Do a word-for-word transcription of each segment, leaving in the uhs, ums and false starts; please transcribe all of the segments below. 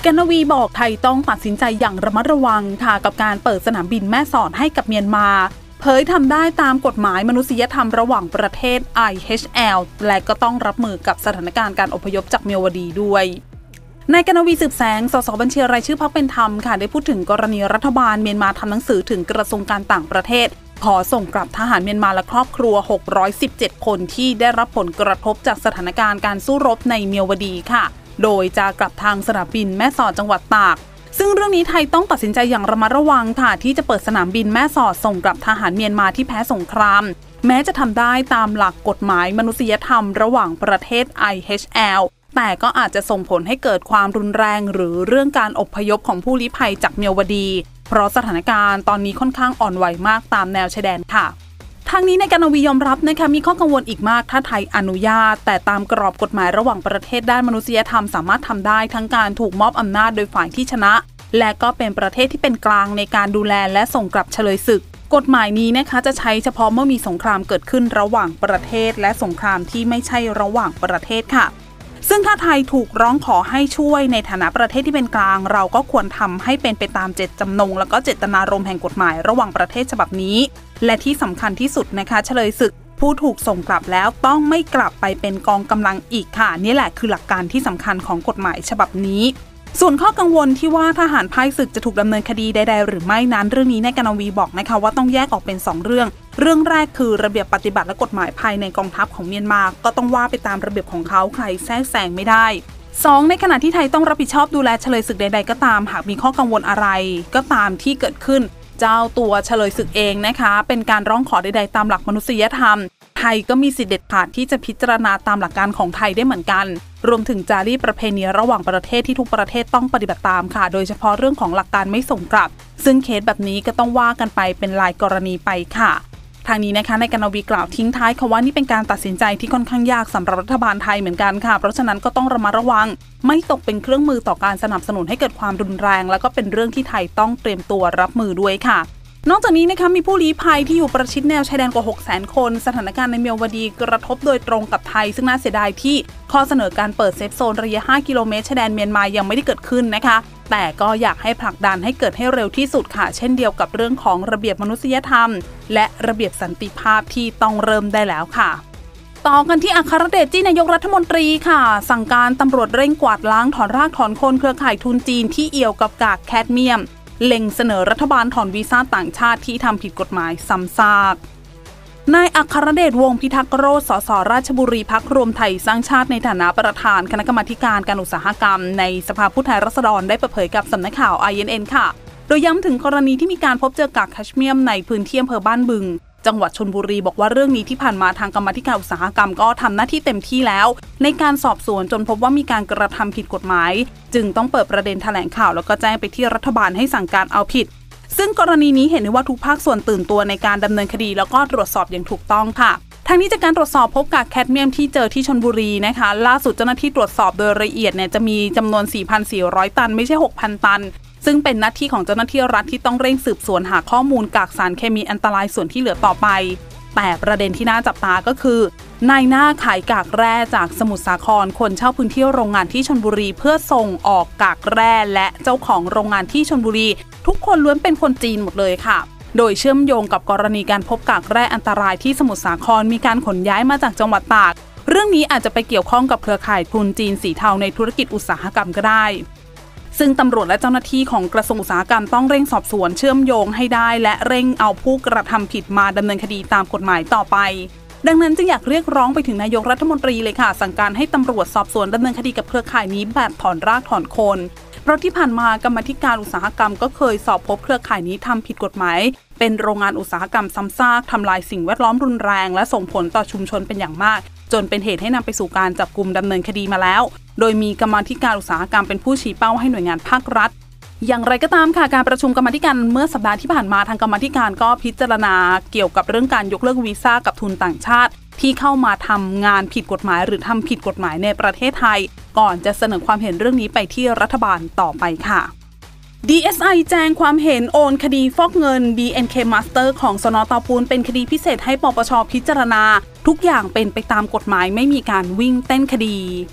กนวีบอกไทยต้องตัดสินใจอย่างระมัดระวังค่ะกับการเปิดสนามบินแม่สอดให้กับเมียนมาเผยทำได้ตามกฎหมายมนุษยธรรมระหว่างประเทศ ไอ เอช แอล และก็ต้องรับมือกับสถานการณ์การอพยพจากเมียวดีด้วยนายกนวีสืบแสงสสบัญชีรายชื่อพรรคเป็นธรรมค่ะได้พูดถึงกรณีรัฐบาลเมียนมาทำหนังสือถึงกระทรวงการต่างประเทศขอส่งกลับทหารเมียนมาและครอบครัวหกร้อยสิบเจ็ดคนที่ได้รับผลกระทบจากสถานการณ์การสู้รบในเมียวดีค่ะโดยจะกลับทางสนามบินแม่สอดจังหวัดตากซึ่งเรื่องนี้ไทยต้องตัดสินใจอย่างระมัดระวังค่ะที่จะเปิดสนามบินแม่สอดส่งกลับทหารเมียนมาที่แพ้สงครามแม้จะทำได้ตามหลักกฎหมายมนุษยธรรมระหว่างประเทศ ไอ เอช แอล แต่ก็อาจจะส่งผลให้เกิดความรุนแรงหรือเรื่องการอพยพของผู้ลี้ภัยจากเมียวดีเพราะสถานการณ์ตอนนี้ค่อนข้างอ่อนไหวมากตามแนวชายแดนค่ะทางนี้ในกนวียอมรับนะคะมีข้อกังวลอีกมากถ้าไทยอนุญาตแต่ตามกรอบกฎหมายระหว่างประเทศด้านมนุษยธรรมสามารถทำได้ทั้งการถูกมอบอำนาจโดยฝ่ายที่ชนะและก็เป็นประเทศที่เป็นกลางในการดูแลและส่งกลับเฉลยศึกกฎหมายนี้นะคะจะใช้เฉพาะเมื่อมีสงครามเกิดขึ้นระหว่างประเทศและสงครามที่ไม่ใช่ระหว่างประเทศค่ะซึ่งถ้าไทยถูกร้องขอให้ช่วยในฐานะประเทศที่เป็นกลางเราก็ควรทำให้เป็นไปตามเจตจำนงและก็เจตนารมณ์แห่งกฎหมายระหว่างประเทศฉบับนี้และที่สำคัญที่สุดนะคะเฉลยศึกผู้ถูกส่งกลับแล้วต้องไม่กลับไปเป็นกองกำลังอีกค่ะนี่แหละคือหลักการที่สำคัญของกฎหมายฉบับนี้ส่วนข้อกังวลที่ว่าทหารพ่ายศึกจะถูกดำเนินคดีใดๆหรือไม่นั้นเรื่องนี้นายกนวีบอกนะคะว่าต้องแยกออกเป็นสองเรื่องเรื่องแรกคือระเบียบปฏิบัติและกฎหมายภายในกองทัพของเมียนมาก็ต้องว่าไปตามระเบียบของเขาใครแทรกแซงไม่ได้สองในขณะที่ไทยต้องรับผิดชอบดูแลเฉลยศึกใดๆก็ตามหากมีข้อกังวลอะไรก็ตามที่เกิดขึ้นเจ้าตัวเฉลยศึกเองนะคะเป็นการร้องขอใดๆตามหลักมนุษยธรรมไทยก็มีสิทธิเด็ดขาดที่จะพิจารณาตามหลักการของไทยได้เหมือนกันรวมถึงจารีตประเพณีระหว่างประเทศที่ทุกประเทศต้องปฏิบัติตามค่ะโดยเฉพาะเรื่องของหลักการไม่ส่งกลับซึ่งเคสแบบนี้ก็ต้องว่ากันไปเป็นรายกรณีไปค่ะทางนี้นะคะในกนวีกล่าวทิ้งท้ายค่ะว่านี่เป็นการตัดสินใจที่ค่อนข้างยากสำหรับรัฐบาลไทยเหมือนกันค่ะเพราะฉะนั้นก็ต้องระมัดระวังไม่ตกเป็นเครื่องมือต่อการสนับสนุนให้เกิดความรุนแรงแล้วก็เป็นเรื่องที่ไทยต้องเตรียมตัวรับมือด้วยค่ะนอกจากนี้นะคะมีผู้ลี้ภัยที่อยู่ประชิดแนวชายแดนกว่าหกแสนคนสถานการณ์ในเมียวดีกระทบโดยตรงกับไทยซึ่งน่าเสียดายที่ข้อเสนอการเปิดเซฟโซนระยะห้ากิโลเมตรชายแดนเมียนมายังไม่ได้เกิดขึ้นนะคะแต่ก็อยากให้ผลักดันให้เกิดให้เร็วที่สุดค่ะเช่นเดียวกับเรื่องของระเบียบมนุษยธรรมและระเบียบสันติภาพที่ต้องเริ่มได้แล้วค่ะต่อกันที่อัครเดชจี้นายกรัฐมนตรีค่ะสั่งการตำรวจเร่งกวาดล้างถอนรากถอนโคนเครือข่ายทุนจีนที่เอี่ยวกับกากแคดเมียมเล็งเสนอรัฐบาลถอนวีซ่าต่างชาติที่ทำผิดกฎหมายซ้ำซากนายอัครเดชวงศ์พิทักษ์โรจน์สสราชบุรีพรรครวมไทยสร้างชาติในฐานะประธานคณะกรรมาการการอุตสาหกรรมในสภาผู้แทนราษฎรได้เปิดเผยกับสำนักข่าว ไอ เอ็น เอ็น ค่ะโดยย้ำถึงกรณีที่มีการพบเจอกากแคดเมียมในพื้นที่อำเภอบ้านบึงจังหวัดชลบุรีบอกว่าเรื่องนี้ที่ผ่านมาทางกรรมาการอุตสาหกรรมก็ทำหน้าที่เต็มที่แล้วในการสอบสวนจนพบว่ามีการกระทำผิดกฎหมายจึงต้องเปิดประเด็นแถลงข่าวแล้วก็แจ้งไปที่รัฐบาลให้สั่งการเอาผิดซึ่งกรณีนี้เห็นได้ว่าทุกภาคส่วนตื่นตัวในการดำเนินคดีแล้วก็ตรวจสอบอย่างถูกต้องค่ะทางนี้จากการตรวจสอบพบกากแคดเมียมที่เจอที่ชลบุรีนะคะล่าสุดเจ้าหน้าที่ตรวจสอบโดยละเอียดเนี่ยจะมีจำนวน สี่พันสี่ร้อย ตันไม่ใช่ หกพัน ตันซึ่งเป็นหน้าที่ของเจ้าหน้าที่รัฐที่ต้องเร่งสืบสวนหาข้อมูลกากสารเคมีอันตรายส่วนที่เหลือต่อไปแต่ประเด็นที่น่าจับตาก็คือนายหน้าขายกากแร่จากสมุทรสาครคนเช่าพื้นที่โรงงานที่ชลบุรีเพื่อส่งออกกากแร่และเจ้าของโรงงานที่ชลบุรีทุกคนล้วนเป็นคนจีนหมดเลยค่ะโดยเชื่อมโยงกับกรณีการพบกากแร่อันตรายที่สมุทรสาครมีการขนย้ายมาจากจังหวัดตากเรื่องนี้อาจจะไปเกี่ยวข้องกับเครือข่ายทุนจีนสีเทาในธุรกิจอุตสาหกรรมก็ได้ซึ่งตำรวจและเจ้าหน้าที่ของกระทรวงอุตสาหกรรมต้องเร่งสอบสวนเชื่อมโยงให้ได้และเร่งเอาผู้กระทำผิดมาดำเนินคดีตามกฎหมายต่อไปดังนั้นจึงอยากเรียกร้องไปถึงนายกรัฐมนตรีเลยค่ะสั่งการให้ตำรวจสอบสวนดำเนินคดีกับเครือข่ายนี้แบบถอนรากถอนโคนเพราะที่ผ่านมากรรมาธิการอุตสาหกรรมก็เคยสอบพบเครือข่ายนี้ทำผิดกฎหมายเป็นโรงงานอุตสาหกรรมซ้ำซากทำลายสิ่งแวดล้อมรุนแรงและส่งผลต่อชุมชนเป็นอย่างมากจนเป็นเหตุให้นำไปสู่การจับกุมดำเนินคดีมาแล้วโดยมีกรรมาธิการอุตสาหกรรมเป็นผู้ชี้เป้าให้หน่วยงานภาครัฐอย่างไรก็ตามค่ะการประชุมกรรมาธิการเมื่อสัปดาห์ที่ผ่านมาทางกรรมาธิการก็พิจารณาเกี่ยวกับเรื่องการยกเลิกวีซ่ากับทุนต่างชาติที่เข้ามาทำงานผิดกฎหมายหรือทำผิดกฎหมายในประเทศไทยก่อนจะเสนอความเห็นเรื่องนี้ไปที่รัฐบาลต่อไปค่ะ ดี เอส ไอ แจ้งความเห็นโอนคดีฟอกเงิน บี เอ็น เค Master ของสน.เตาปูนเป็นคดีพิเศษให้ปปช.พิจารณาทุกอย่างเป็นไปตามกฎหมายไม่มีการวิ่งเต้นคดี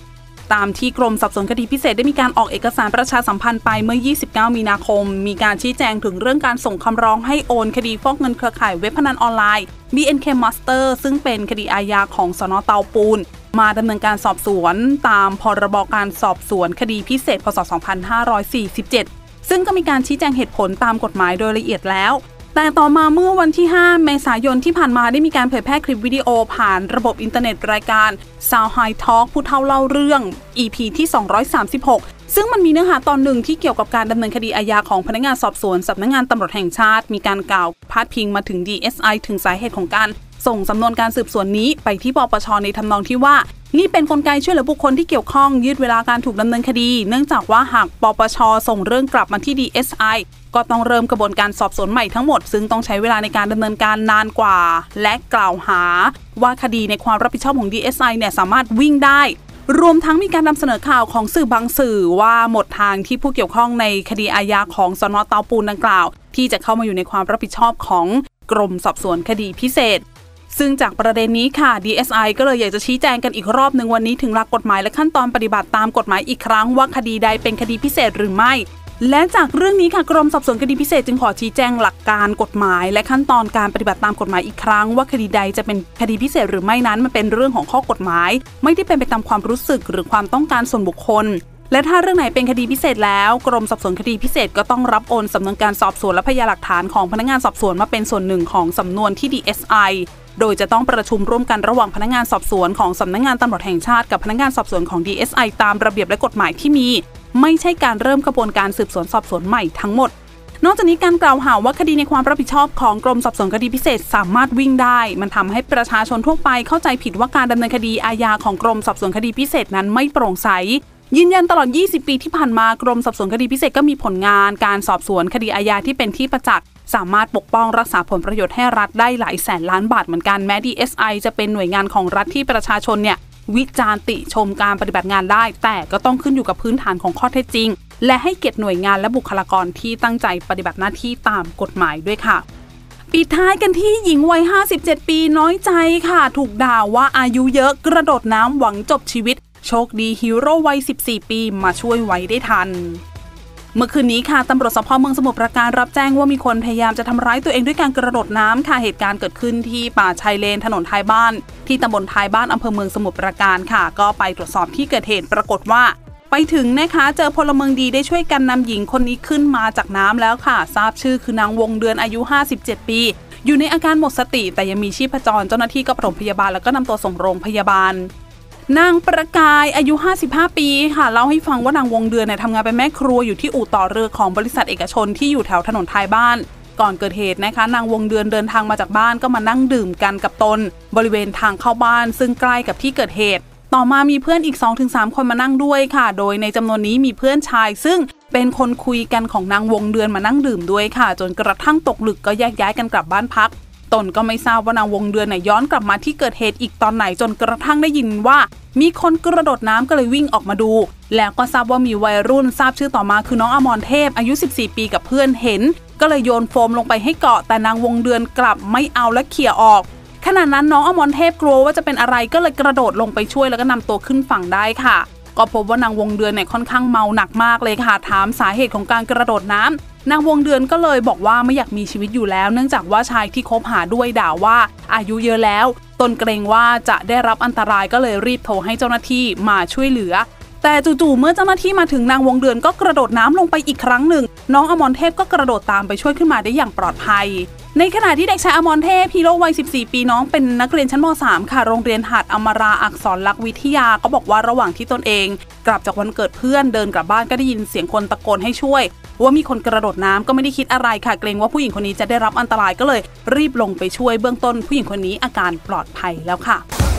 ตามที่กรมสอบสวนคดีพิเศษได้มีการออกเอกสารประชาสัมพันธ์ไปเมื่อยี่สิบเก้ามีนาคมมีการชี้แจงถึงเรื่องการส่งคำร้องให้โอนคดีฟอกเงินเครือข่ายเว็บพนันออนไลน์ บี เอ็น เค Master ซึ่งเป็นคดีอาญาของสน.เตาปูนมาดำเนินการสอบสวนตามพรบการสอบสวนคดีพิเศษพ.ศ. สองพันห้าร้อยสี่สิบเจ็ดซึ่งก็มีการชี้แจงเหตุผลตามกฎหมายโดยละเอียดแล้วแต่ต่อมาเมื่อวันที่ห้าเมษายนที่ผ่านมาได้มีการเผยแพร่คลิปวิดีโอผ่านระบบอินเทอร์เน็ตรายการ Sound High Talk ผู้เฒ่าเล่าเรื่อง อี พี ที่สองร้อยสามสิบหกซึ่งมันมีเนื้อหาตอนหนึ่งที่เกี่ยวกับการดำเนินคดีอาญาของพนักงานสอบสวนสำนักงานตำรวจแห่งชาติมีการกล่าวพาดพิงมาถึง ดี เอส ไอ ถึงสาเหตุของการส่งสำนวนการสืบสวนนี้ไปที่ปปช.ในทำนองที่ว่านี่เป็นกลไกช่วยเหลือบุคคลที่เกี่ยวข้องยืดเวลาการถูกดำเนินคดีเนื่องจากว่าหากปปช.ส่งเรื่องกลับมาที่ ดี เอส ไอ ก็ต้องเริ่มกระบวนการสอบสวนใหม่ทั้งหมดซึ่งต้องใช้เวลาในการดำเนินการนานกว่าและกล่าวหาว่าคดีในความรับผิดชอบของ ดี เอส ไอ เนี่ยสามารถวิ่งได้รวมทั้งมีการนำเสนอข่าวของสื่อบางสื่อว่าหมดทางที่ผู้เกี่ยวข้องในคดีอาญาของสน.เตาปูนดังกล่าวที่จะเข้ามาอยู่ในความรับผิดชอบของกรมสอบสวนคดีพิเศษซึ่งจากประเด็นนี้ค่ะ ดี เอส ไอ ก็เลยอยากจะชี้แจงกันอีกรอบหนึ่งวันนี้ถึงหลักกฎหมายและขั้นตอนปฏิบัติตามกฎหมายอีกครั้งว่าคดีใดเป็นคดีพิเศษหรือไม่และจากเรื่องนี้ค่ะกรมสอบสวนคดีพิเศษจึงขอชี้แจงหลักการกฎหมายและขั้นตอนการปฏิบัติตามกฎหมายอีกครั้งว่าคดีใดจะเป็นคดีพิเศษหรือไม่นั้นมันเป็นเรื่องของข้อกฎหมายไม่ได้เป็นไปตามความรู้สึกหรือความต้องการส่วนบุคคลและถ้าเรื่องไหนเป็นคดีพิเศษแล้วกรมสอบสวนคดีพิเศษก็ต้องรับโอนสำนวนการสอบสวนและพยานหลักฐานของพนักงานสอบสวนมาเป็นส่วนหนึ่งของสำนวนที่ ดี เอส ไอ โดยจะต้องประชุมร่วมกันระหว่างพนักงานสอบสวนของสำนักงานตำรวจแห่งชาติกับพนักงานสอบสวนของ ดี เอส ไอ ตามระเบียบและกฎหมายที่มีไม่ใช่การเริ่มกระบวนการสืบสวนสอบสวนใหม่ทั้งหมดนอกจากนี้การกล่าวหาว่าคดีในความรับผิดชอบของกรมสอบสวนคดีพิเศษสามารถวิ่งได้มันทำให้ประชาชนทั่วไปเข้าใจผิดว่าการดำเนินคดีอาญาของกรมสอบสวนคดีพิเศษนั้นไม่โปร่งใสยืนยันตลอดยี่สิบปีที่ผ่านมากรมสอบสวนคดีพิเศษก็มีผลงานการสอบสวนคดีอาญาที่เป็นที่ประจักษ์สามารถปกป้องรักษาผลประโยชน์ให้รัฐได้หลายแสนล้านบาทเหมือนกันแม้ ดี เอส ไอ จะเป็นหน่วยงานของรัฐที่ประชาชนเนี่ยวิจารณ์ติชมการปฏิบัติงานได้แต่ก็ต้องขึ้นอยู่กับพื้นฐานของข้อเท็จจริงและให้เกียรติหน่วยงานและบุคลากรที่ตั้งใจปฏิบัติหน้าที่ตามกฎหมายด้วยค่ะปิดท้ายกันที่หญิงวัยห้าสิบเจ็ดปีน้อยใจค่ะถูกด่าว่าอายุเยอะกระโดดน้ำหวังจบชีวิตโชคดีฮีโร่วัยสิบสี่ปีมาช่วยไว้ได้ทันเมื่อคืนนี้ค่ะตำรวจสภ.เมืองสมุทรปราการรับแจ้งว่ามีคนพยายามจะทำร้ายตัวเองด้วยการกระโดดน้ำค่ะเหตุการณ์เกิดขึ้นที่ป่าชายเลนถนนท้ายบ้านที่ตำบลท้ายบ้านอำเภอเมืองสมุทรปราการค่ะก็ไปตรวจสอบที่เกิดเหตุปรากฏว่าไปถึงนะคะเจอพลเมืองดีได้ช่วยกันนำหญิงคนนี้ขึ้นมาจากน้ำแล้วค่ะทราบชื่อคือนางวงเดือนอายุห้าสิบเจ็ดปีอยู่ในอาการหมดสติแต่ยังมีชีพจรเจ้าหน้าที่ก็ปฐมพยาบาลแล้วก็นำตัวส่งโรงพยาบาลนางประกายอายุห้าสิบห้าปีค่ะเล่าให้ฟังว่านางวงเดือนเนี่ยทำงานเป็นแม่ครัวอยู่ที่อู่ต่อเรือของบริษัทเอกชนที่อยู่แถวถนนท้ายบ้านก่อนเกิดเหตุนะคะนางวงเดือนเดินทางมาจากบ้านก็มานั่งดื่มกันกับตนบริเวณทางเข้าบ้านซึ่งใกล้กับที่เกิดเหตุต่อมามีเพื่อนอีก สองถึงสาม คนมานั่งด้วยค่ะโดยในจำนวนนี้มีเพื่อนชายซึ่งเป็นคนคุยกันของนางวงเดือนมานั่งดื่มด้วยค่ะจนกระทั่งตกดึกก็แยกย้ายกันกลับบ้านพักตนก็ไม่ทราบว่านางวงเดือนเนี่ยย้อนกลับมาที่เกิดเหตุอีกตอนไหนจนกระทั่งได้ยินว่ามีคนกระโดดน้ำก็เลยวิ่งออกมาดูแล้วก็ทราบว่ามีวัยรุ่นทราบชื่อต่อมาคือน้องอมรเทพอายุสิบสี่ปีกับเพื่อนเห็นก็เลยโยนโฟมลงไปให้เกาะแต่นางวงเดือนกลับไม่เอาและเขี่ยออกขณะนั้นน้องอมรเทพกลัวว่าจะเป็นอะไรก็เลยกระโดดลงไปช่วยแล้วก็นำตัวขึ้นฝั่งได้ค่ะก็พบว่านางวงเดือนเนี่ยค่อนข้างเมาหนักมากเลยค่ะถามสาเหตุของการกระโดดน้ำนางวงเดือนก็เลยบอกว่าไม่อยากมีชีวิตอยู่แล้วเนื่องจากว่าชายที่คบหาด้วยด่าว่าอายุเยอะแล้วตนเกรงว่าจะได้รับอันตรายก็เลยรีบโทรให้เจ้าหน้าที่มาช่วยเหลือแต่จู่ๆเมื่อเจ้าหน้าที่มาถึงนางวงเดือนก็กระโดดน้ำลงไปอีกครั้งหนึ่งน้องอมรเทพก็กระโดดตามไปช่วยขึ้นมาได้อย่างปลอดภัยในขณะที่เด็กชายอมรเทพฮีโร่วัยสิบสี่ปีน้องเป็นนักเรียนชั้นม.สาม ค่ะโรงเรียนหาดอมราอักษรลักษณ์วิทยาก็บอกว่าระหว่างที่ตนเองกลับจากวันเกิดเพื่อนเดินกลับบ้านก็ได้ยินเสียงคนตะโกนให้ช่วยว่ามีคนกระโดดน้ำก็ไม่ได้คิดอะไรค่ะเกรงว่าผู้หญิงคนนี้จะได้รับอันตรายก็เลยรีบลงไปช่วยเบื้องต้นผู้หญิงคนนี้อาการปลอดภัยแล้วค่ะ